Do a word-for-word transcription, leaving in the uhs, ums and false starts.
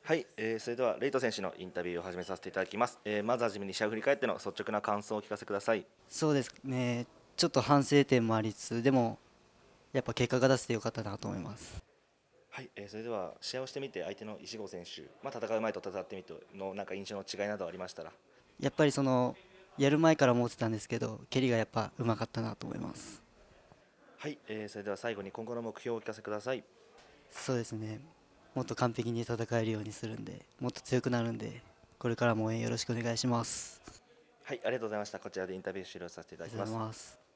はい、えーそれではレイト選手のインタビューを始めさせていただきます。えーまずはじめに試合を振り返っての率直な感想をお聞かせください。 そうですね、ちょっと反省点もありつつ、でもやっぱ結果が出せてよかったなと思います。 はい、えーそれでは試合をしてみて相手の石郷選手、まあ、戦う前と戦ってみてのなんか印象の違いなどありましたら。 やっぱりそのやる前から思ってたんですけど、蹴りがやっぱうまかったなと思います。 はい、えーそれでは最後に今後の目標をお聞かせください。 そうですね、もっと完璧に戦えるようにするんで、もっと強くなるんで、これからも応援よろしくお願いします。 はい、ありがとうございました。こちらでインタビュー終了させていたありがとうございだきます。 ます。